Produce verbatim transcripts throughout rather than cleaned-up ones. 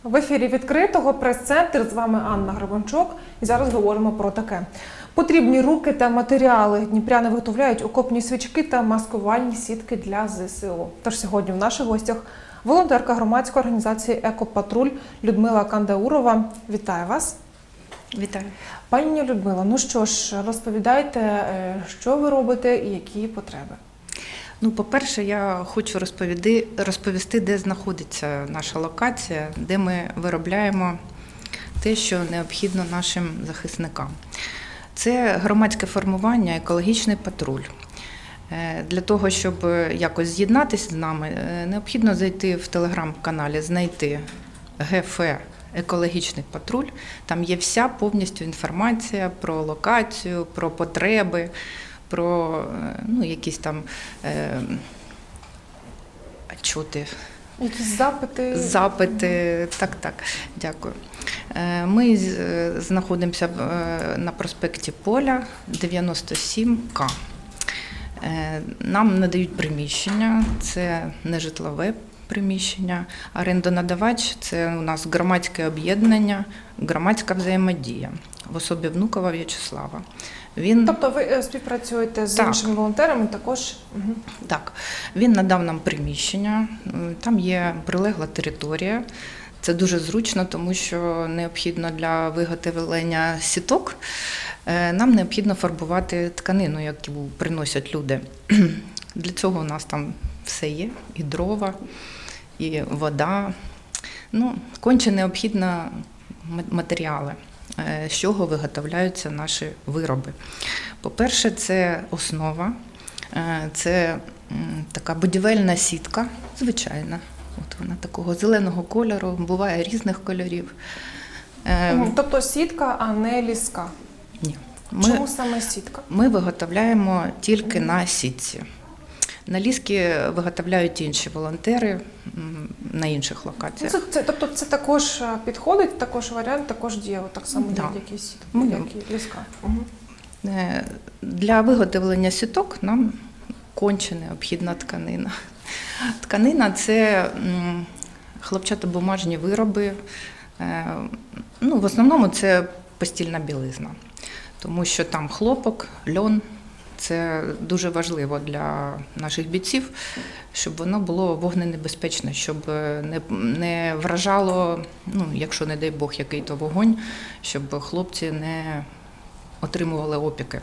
В ефірі відкритого прес-центр, з вами Анна Гребенчук. І зараз говоримо про таке. Потрібні руки та матеріали. Дніпряни виготовляють окопні свічки та маскувальні сітки для зе се у. Тож сьогодні в наших гостях волонтерка громадської організації «Екопатруль» Людмила Кандаурова. Вітаю вас. Вітаю. Пані Людмила, ну що ж, розповідайте, що ви робите і які потреби. Ну, по-перше, я хочу розповісти, розповісти, де знаходиться наша локація, де ми виробляємо те, що необхідно нашим захисникам. Це громадське формування «Екологічний патруль». Для того, щоб якось з'єднатися з нами, необхідно зайти в телеграм-каналі, знайти ге еф «Екологічний патруль». Там є вся повністю інформація про локацію, про потреби, про ну, якісь там е, отчоти. Якісь запити? Запити, так, так, дякую. Ми знаходимося на проспекті Поля, дев'яносто сім ка. Нам надають приміщення, це не житлове приміщення. Орендонадавач – це у нас громадське об'єднання, громадська взаємодія в особі Внукова В'ячеслава. Він... Тобто ви співпрацюєте з так. іншими волонтерами також? Угу. Так. Він надав нам приміщення, там є прилегла територія. Це дуже зручно, тому що необхідно для виготовлення сіток, нам необхідно фарбувати тканину, яку приносять люди. Для цього у нас там все є, і дрова, і вода. Ну, конче необхідні матеріали, з чого виготовляються наші вироби. По-перше, це основа, це така будівельна сітка, звичайна. От вона такого зеленого кольору, буває різних кольорів. Тобто сітка, а не ліска? Ні. Ми, Чому саме сітка? Ми виготовляємо тільки на сітці. На ліски виготовляють інші волонтери на інших локаціях. Це, це, тобто це також підходить, також варіант, також діє, так само, да. як і сітка, Ми, як і ліска. Угу. Для виготовлення сіток нам конче необхідна тканина. Тканина – це хлопчатобумажні вироби, ну, в основному це постільна білизна, тому що там хлопок, льон. Це дуже важливо для наших бійців, щоб воно було вогненебезпечне, щоб не, не вражало, ну, якщо, не дай Бог, який-то вогонь, щоб хлопці не отримували опіки.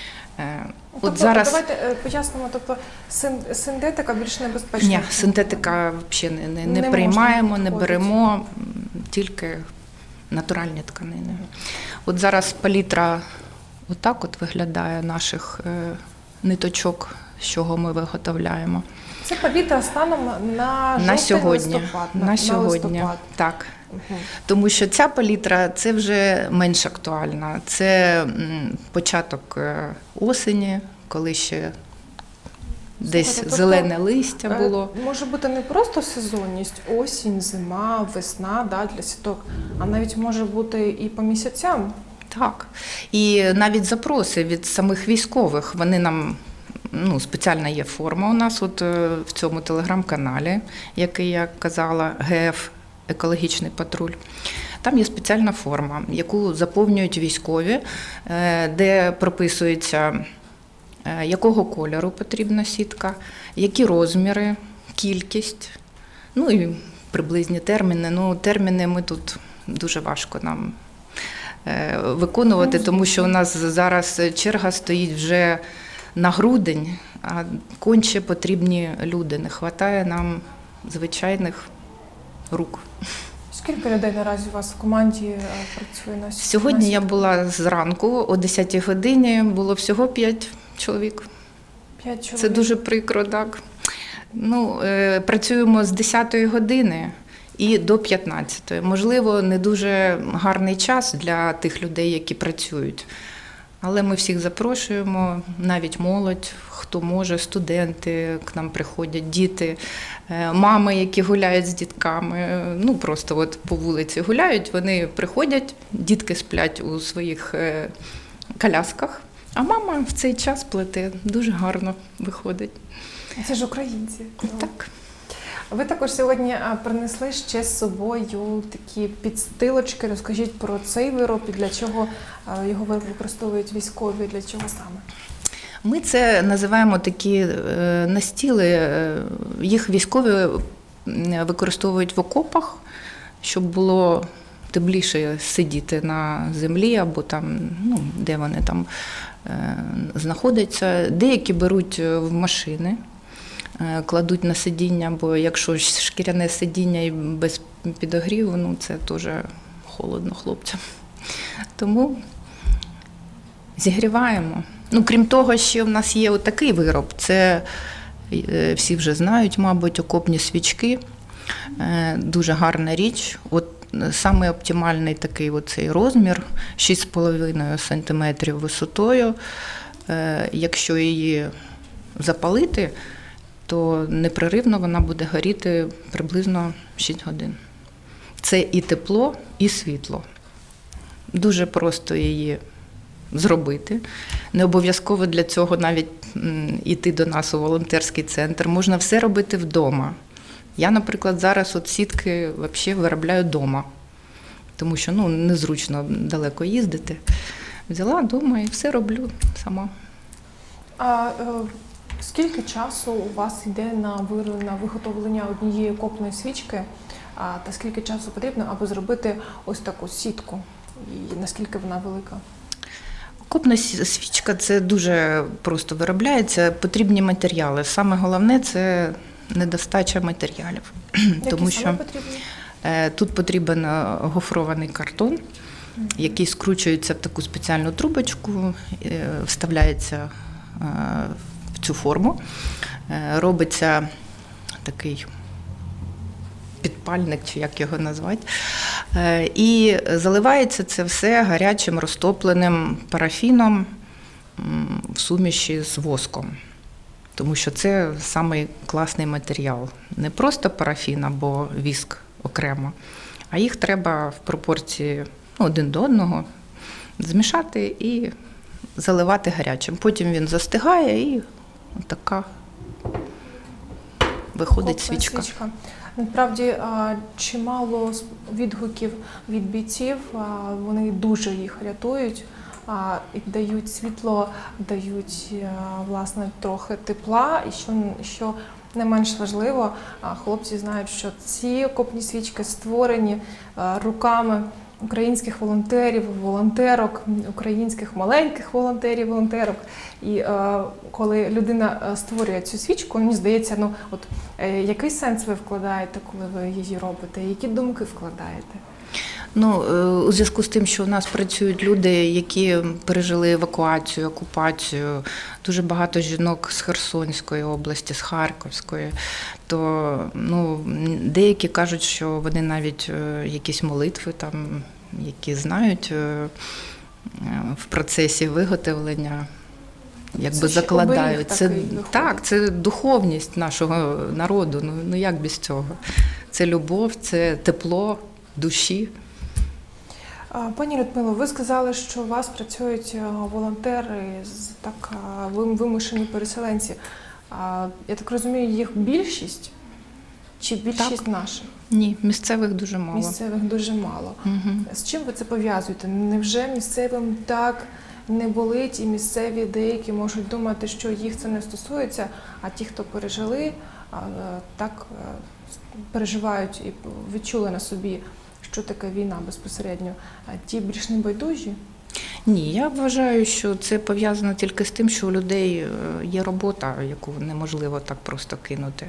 От тобто, зараз... Давайте пояснимо, тобто синтетика більш небезпечна? Ні, синтетика взагалі не, не, не, не приймаємо, не беремо, тільки натуральні тканини. От зараз палітра отак от виглядає наших е, ниточок, з чого ми виготовляємо. Це палітра станом на, на сьогодні. листопад? На, на сьогодні, листопад. Так. Угу. Тому що ця палітра – це вже менш актуальна. Це м, початок осені, коли ще десь Слухайте, зелене тобто, листя було. Може бути не просто сезонність, осінь, зима, весна, да, для сіток, а навіть може бути і по місяцям. Так. І навіть запроси від самих військових, вони нам, ну, спеціальна є форма у нас от в цьому телеграм-каналі, який я казала, ге еф «Екологічний патруль». Там є спеціальна форма, яку заповнюють військові, де прописується, якого кольору потрібна сітка, які розміри, кількість, ну і приблизні терміни. Ну, терміни ми тут дуже важко нам виконувати, тому що у нас зараз черга стоїть вже на грудень, а конче потрібні люди. Не вистачає нам звичайних рук. Скільки людей наразі у вас в команді працює на сьогодні? Сьогодні я була зранку, о десятій годині, було всього п'ять чоловік. П'ять чоловік? Це дуже прикро, так. Ну, е, працюємо з десятої години і до п'ятнадцятої. Можливо, не дуже гарний час для тих людей, які працюють. Але ми всіх запрошуємо, навіть молодь, хто може, студенти к нам приходять, діти, мами, які гуляють з дітками, ну просто от по вулиці гуляють, вони приходять, дітки сплять у своїх колясках, а мама в цей час плете, дуже гарно виходить. Це ж українці. Так. Ви також сьогодні а, принесли ще з собою такі підстилочки. Розкажіть про цей вироб і для чого а, його використовують військові, для чого саме? Ми це називаємо такі е, настіли, е, їх військові використовують в окопах, щоб було тепліше сидіти на землі або там, ну, де вони там е, знаходяться. Деякі беруть в машини, е, кладуть на сидіння, бо якщо шкіряне сидіння і без підогріву, ну це теж холодно хлопцям. Тому зігріваємо. Ну, крім того, ще в нас є отакий вироб. Це е, всі вже знають, мабуть, окопні свічки. Е, дуже гарна річ. От саме оптимальний такий оцей розмір, шість з половиною сантиметрів висотою. Е, якщо її запалити, то непреривно вона буде горіти приблизно шість годин. Це і тепло, і світло. Дуже просто її зробити. Не обов'язково для цього навіть йти до нас у волонтерський центр. Можна все робити вдома. Я, наприклад, зараз от сітки взагалі виробляю вдома, тому що ну, незручно далеко їздити. Взяла вдома і все роблю сама. А е, скільки часу у вас йде на, вир... на виготовлення однієї окопної свічки, а, та скільки часу потрібно, аби зробити ось таку сітку? І наскільки вона велика? Окопна свічка – це дуже просто виробляється, потрібні матеріали. Саме головне – це недостача матеріалів. Які Тому саме що потрібні? Тут потрібен гофрований картон, який скручується в таку спеціальну трубочку, вставляється в цю форму, робиться такий підпальник, чи як його назвати, і заливається це все гарячим розтопленим парафіном в суміші з воском. Тому що це самий класний матеріал. Не просто парафін або віск окремо, а їх треба в пропорції ну, один до одного змішати і заливати гарячим. Потім він застигає і така виходить Окопна свічка. свічка. Насправді, чимало відгуків від бійців, вони дуже їх рятують, дають світло, дають, власне, трохи тепла, і що, що не менш важливо, хлопці знають, що ці окопні свічки створені руками українських волонтерів, волонтерок, українських маленьких волонтерів, волонтерок. І е, коли людина створює цю свічку, мені здається, ну от е, який сенс ви вкладаєте, коли ви її робите? Які думки вкладаєте? Ну, у зв'язку з тим, що у нас працюють люди, які пережили евакуацію, окупацію, дуже багато жінок з Херсонської області, з Харківської, то ну, деякі кажуть, що вони навіть якісь молитви, там, які знають в процесі виготовлення, якби це закладають. Це, виходить. так, це духовність нашого народу, ну, ну як без цього? Це любов, це тепло душі. Пані Людмило, ви сказали, що у вас працюють волонтери, так вимушені переселенці. Я так розумію, їх більшість? Чи більшість так. наших? Ні, місцевих дуже мало. Місцевих дуже мало. Угу. З чим ви це пов'язуєте? Невже місцевим так не болить, і місцеві деякі можуть думати, що їх це не стосується, а ті, хто пережили, так переживають і відчули на собі, що таке війна безпосередньо, а ті більш небайдужі? Ні, я вважаю, що це пов'язано тільки з тим, що у людей є робота, яку неможливо так просто кинути.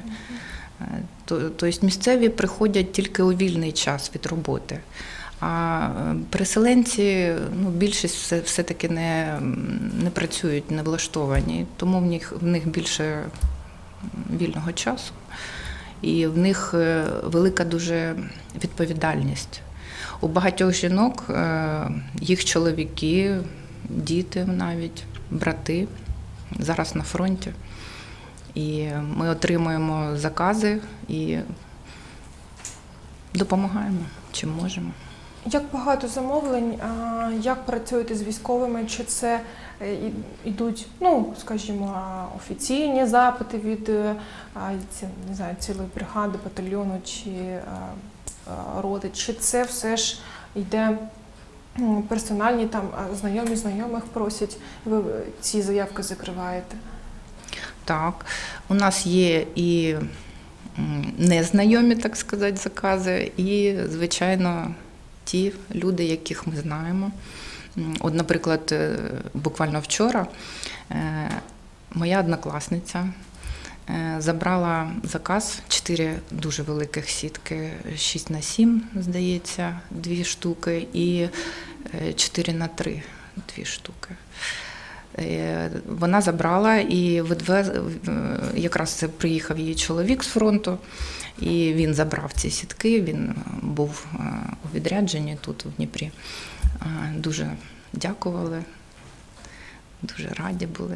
Тобто місцеві приходять тільки у вільний час від роботи. А переселенці, ну, більшість все, все-таки не, не працюють, не влаштовані, тому в них, в них більше вільного часу. І в них велика дуже відповідальність. У багатьох жінок їх чоловіки, діти навіть, брати зараз на фронті. І ми отримуємо закази і допомагаємо, чим можемо. Як багато замовлень, а, як працюєте з військовими? Чи це е, і- ідуть, ну, скажімо, а, офіційні запити від е, а, ці- не знаю, цілої бригади, батальйону чи а, а, роти? Чи це все ж йде м, персональні, там а, знайомі знайомих просять, ви ці заявки закриваєте? Так, у нас є і м, незнайомі, так сказати, закази, і, звичайно, ті люди, яких ми знаємо. М, От, наприклад, е, буквально вчора е, моя однокласниця е, забрала заказ, чотири дуже великих сітки, шість на сім, здається, дві штуки, і е, чотири на три, дві штуки. Е, Вона забрала і відвез, е, якраз це приїхав її чоловік з фронту, і він забрав ці сітки, він був е, у відрядженні тут, у Дніпрі. Е, Дуже дякували, дуже раді були.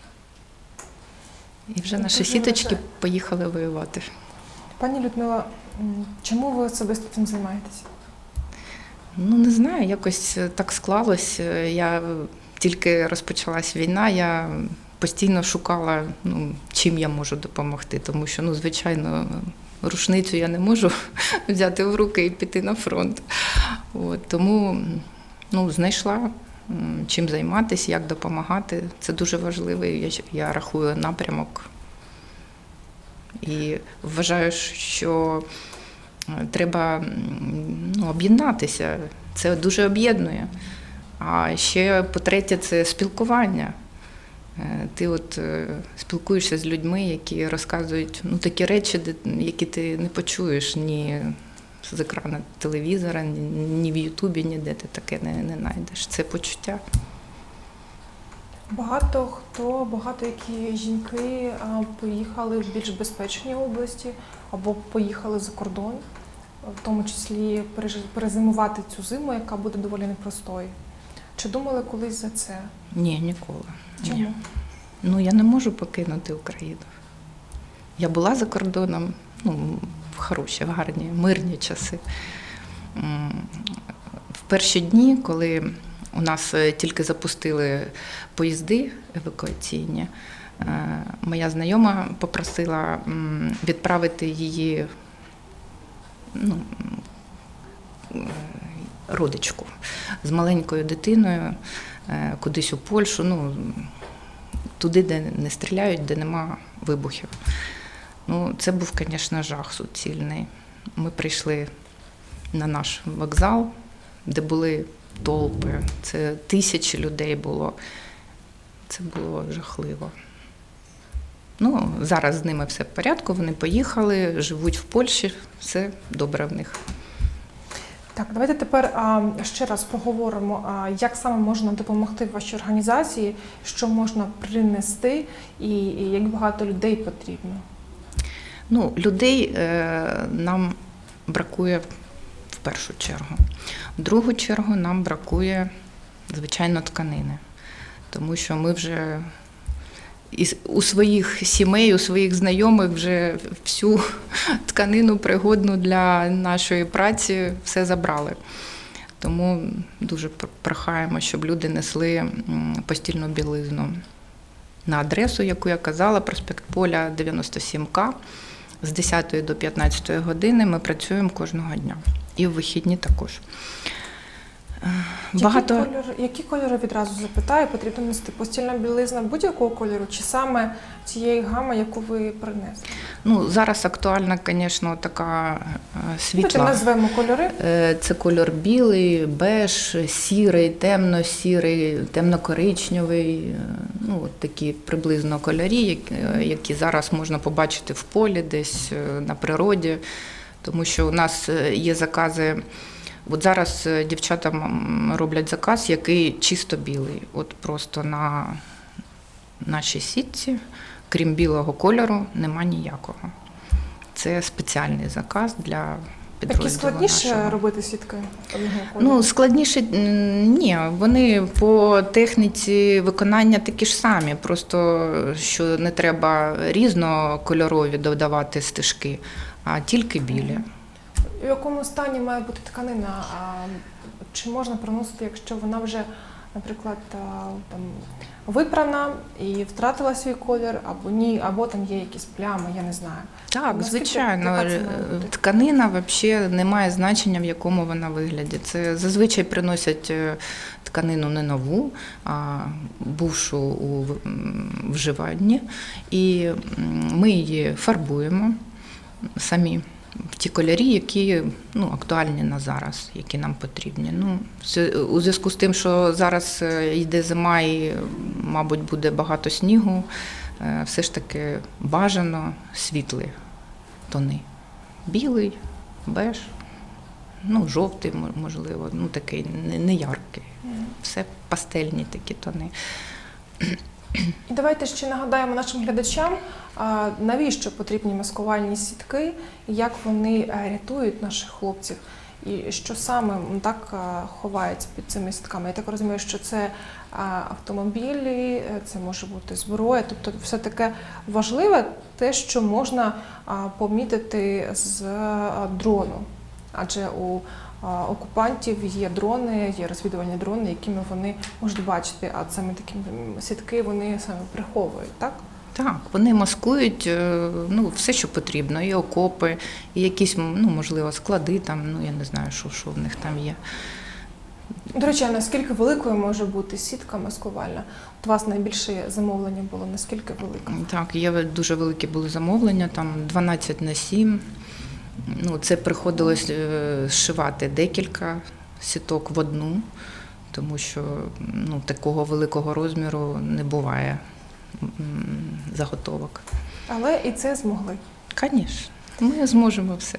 І вже наші Дуже сіточки вражає. поїхали воювати. Пані Людмила, м, чому ви особисто цим займаєтесь? Ну, не знаю, якось так склалось. Я тільки розпочалась війна, я постійно шукала, ну, чим я можу допомогти, тому що, ну, звичайно, рушницю я не можу взяти в руки і піти на фронт. От, тому, ну, знайшла, м, чим займатися, як допомагати. Це дуже важливий, я, я рахую, напрямок. І вважаю, що треба, м, ну, об'єднатися. Це дуже об'єднує. А ще, по-третє, це спілкування. Е, Ти от е, спілкуєшся з людьми, які розказують, ну, такі речі, де- які ти не почуєш ні з екрану телевізора, ні, ні в Ютубі, ніде ти таке не, не знайдеш. Це почуття. Багато хто, багато які жінки а, поїхали в більш безпечні області або поїхали за кордон, в тому числі переж- перезимувати цю зиму, яка буде доволі непростою. Чи думали колись за це? Ні, ніколи. Чому? Ні. Ну, я не можу покинути Україну. Я була за кордоном, ну, в хороші, в гарні, мирні часи. М, В перші дні, коли у нас е, тільки запустили поїзди евакуаційні, е, моя знайома попросила м, відправити її, ну, е, родичку з маленькою дитиною е, кудись у Польщу, ну, туди, де не стріляють, де нема вибухів. Ну, це був, звісно, жах суцільний. Ми прийшли на наш вокзал, де були толпи, це тисячі людей було. Це було жахливо. Ну, зараз з ними все в порядку, вони поїхали, живуть в Польщі, все добре в них. Так, давайте тепер а, ще раз проговоримо, а, як саме можна допомогти вашій організації, що можна принести і, і як багато людей потрібно. Ну, людей е, нам бракує в першу чергу. В другу чергу нам бракує, звичайно, тканини. Тому що ми вже із, у своїх сімей, у своїх знайомих вже всю тканину пригодну для нашої праці все забрали. Тому дуже прохаємо, щоб люди несли м, постільну білизну на адресу, яку я казала, проспект Поля, дев'яносто сім К. З десятої до п'ятнадцятої години ми працюємо кожного дня. І в вихідні також. Багато... Які кольори, які кольори відразу запитаю, потрібно нести постільна білизна будь-якого кольору, чи саме цієї гами, яку ви принесли? Ну, зараз актуальна, звісно, така світла. Давайте назвемо кольори. Це кольор білий, беж, сірий, темно-сірий, темно-коричневий. Ну, от такі приблизно кольорі, які зараз можна побачити в полі, десь на природі. Тому що у нас є закази. От зараз дівчата роблять заказ, який чисто білий. От просто на нашій сітці, крім білого кольору, нема ніякого. Це спеціальний заказ для підрозділу Такі складніше нашого. робити сітки одного кольору? Ну, складніше, ні, вони по техніці виконання такі ж самі, просто що не треба різнокольорові додавати стежки, а тільки білі. В якому стані має бути тканина? А чи можна приносити, якщо вона вже, наприклад, там випрана і втратила свій колір, або ні, або там є якісь плями, я не знаю. Так, Наскільки звичайно, яка це має бути? тканина взагалі не має значення, в якому вона вигляді. Це зазвичай приносять е, тканину не нову, а бувшу у в- м, вживанні. І м, ми її фарбуємо самі в ті кольорі, які ну, актуальні на зараз, які нам потрібні. Ну, з- у зв'язку з тим, що зараз е, йде зима і, мабуть, буде багато снігу, е, все ж таки бажано світлі тони. Білий, беж, ну, жовтий, мо- можливо, ну такий не, не яркий. Все пастельні такі тони. І давайте ще нагадаємо нашим глядачам, а, навіщо потрібні маскувальні сітки, і як вони е, рятують наших хлопців, і що саме м, так е, ховається під цими сітками. Я так розумію, що це е, автомобілі, е, це може бути зброя, тобто все таке важливе, те, що можна а, помітити з е, дрону. Адже у а, окупантів є дрони, є розвідувальні дрони, якими вони можуть бачити, а саме такі м, сітки вони саме приховують, так? Так, вони маскують е, ну, все, що потрібно, і окопи, і якісь, ну, можливо, склади, там, ну, я не знаю, що, що в них там є. До речі, а наскільки великою може бути сітка маскувальна? От у вас найбільше замовлення було, наскільки велика? Так, є дуже великі були замовлення, там дванадцять на сім. Ну, це приходилось е, зшивати декілька сіток в одну, тому що ну, такого великого розміру не буває м, заготовок. Але і це змогли. Звісно, ми зможемо все.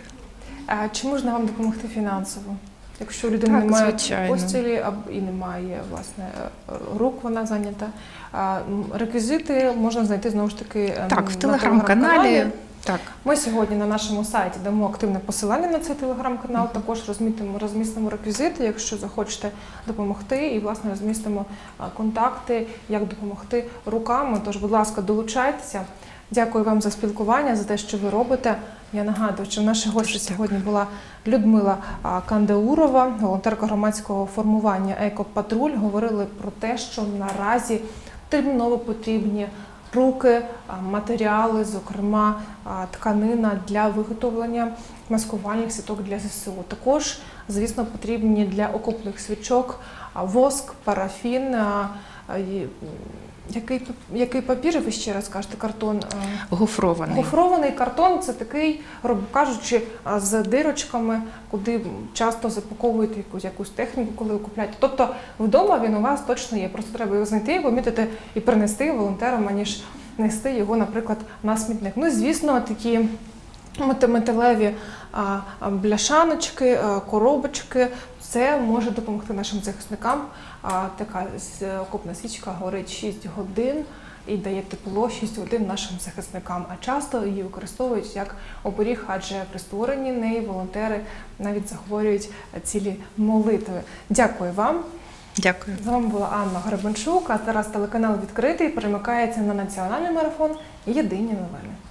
А чи можна вам допомогти фінансово? Якщо людина Так, не має звичайно. постілі або і не має власне рук, вона зайнята. А, м, реквізити можна знайти знову ж таки ем, Так, в на телеграм-каналі. Так. Ми сьогодні на нашому сайті дамо активне посилання на цей телеграм-канал, також розмістимо, розмістимо реквізити, якщо захочете допомогти, і, власне, розмістимо а, контакти, як допомогти руками. Тож, будь ласка, долучайтеся. Дякую вам за спілкування, за те, що ви робите. Я нагадую, що в нашій гості Дуже сьогодні була Людмила а, Кандаурова, волонтерка громадського формування «Екопатруль». Говорили про те, що наразі терміново потрібні руки, а, матеріали, зокрема а, тканина для виготовлення маскувальних сіток для ЗСУ. Також, звісно, потрібні для окопних свічок а, воск, парафін. а, а, і, Який, пап- який папір, ви ще раз кажете, картон? а, Гофрований. Гофрований картон – це такий, грубо кажучи, а, з дирочками, куди часто запаковують якусь, якусь техніку, коли ви купуєте. Тобто вдома він у вас точно є, просто треба його знайти, помітити і принести волонтерам, аніж нести його, наприклад, на смітник. Ну і, звісно, такі мет- металеві а, а, бляшаночки, а, коробочки. Це може допомогти нашим захисникам. А, така з- окопна свічка горить шість годин і дає тепло шість годин нашим захисникам. А часто її використовують як оберіг, адже при створенні неї волонтери навіть захворюють цілі молитви. Дякую вам. Дякую. З вами була Анна Гребенчук, а зараз телеканал «Відкритий» перемикається на національний марафон «Єдині новини».